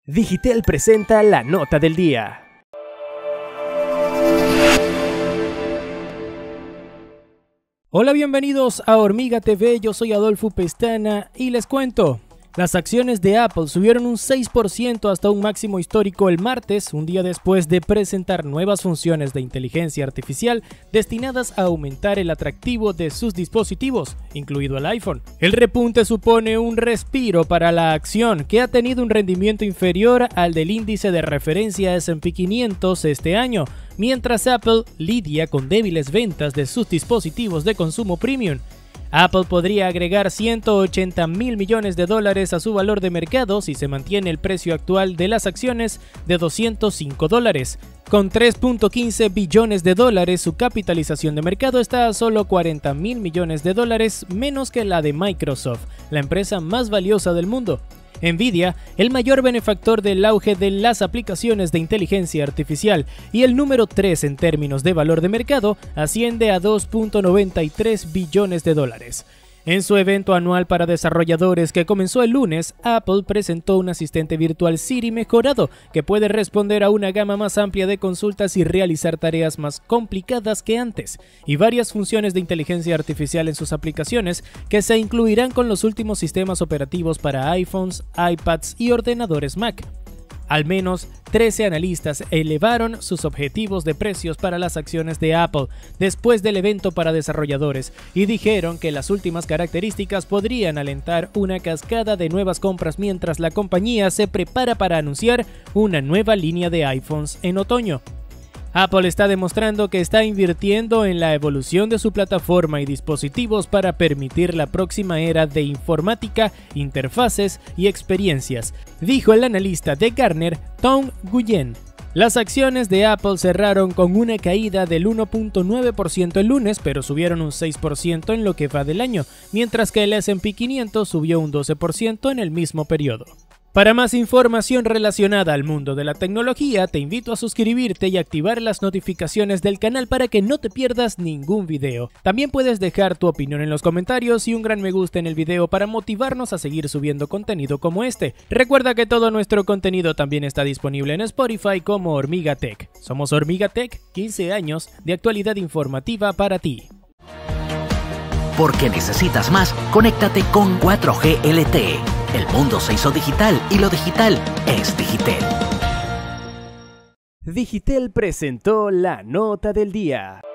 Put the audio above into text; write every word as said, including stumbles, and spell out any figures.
Digitel presenta la nota del día. Hola, bienvenidos a Hormiga T V, yo soy Adolfo Pestana y les cuento. Las acciones de Apple subieron un seis por ciento hasta un máximo histórico el martes, un día después de presentar nuevas funciones de inteligencia artificial destinadas a aumentar el atractivo de sus dispositivos, incluido el iPhone. El repunte supone un respiro para la acción, que ha tenido un rendimiento inferior al del índice de referencia ese and pe quinientos este año, mientras Apple lidia con débiles ventas de sus dispositivos de consumo premium. Apple podría agregar ciento ochenta mil millones de dólares a su valor de mercado si se mantiene el precio actual de las acciones de doscientos cinco dólares. Con tres punto quince billones de dólares, su capitalización de mercado está a solo cuarenta mil millones de dólares menos que la de Microsoft, la empresa más valiosa del mundo. Nvidia, el mayor benefactor del auge de las aplicaciones de inteligencia artificial y el número tres en términos de valor de mercado, asciende a dos punto noventa y tres billones de dólares. En su evento anual para desarrolladores que comenzó el lunes, Apple presentó un asistente virtual Siri mejorado que puede responder a una gama más amplia de consultas y realizar tareas más complicadas que antes, y varias funciones de inteligencia artificial en sus aplicaciones que se incluirán con los últimos sistemas operativos para iPhones, iPads y ordenadores Mac. Al menos trece analistas elevaron sus objetivos de precios para las acciones de Apple después del evento para desarrolladores y dijeron que las últimas características podrían alentar una cascada de nuevas compras mientras la compañía se prepara para anunciar una nueva línea de iPhones en otoño. Apple está demostrando que está invirtiendo en la evolución de su plataforma y dispositivos para permitir la próxima era de informática, interfaces y experiencias, dijo el analista de Gartner, Tom Nguyen. Las acciones de Apple cerraron con una caída del uno punto nueve por ciento el lunes, pero subieron un seis por ciento en lo que va del año, mientras que el ese and pe quinientos subió un doce por ciento en el mismo periodo. Para más información relacionada al mundo de la tecnología, te invito a suscribirte y activar las notificaciones del canal para que no te pierdas ningún video. También puedes dejar tu opinión en los comentarios y un gran me gusta en el video para motivarnos a seguir subiendo contenido como este. Recuerda que todo nuestro contenido también está disponible en Spotify como Hormiga Tech. Somos Hormiga Tech, quince años de actualidad informativa para ti. Porque necesitas más, conéctate con cuatro G L T E. El mundo se hizo digital y lo digital es Digitel. Digitel presentó la nota del día.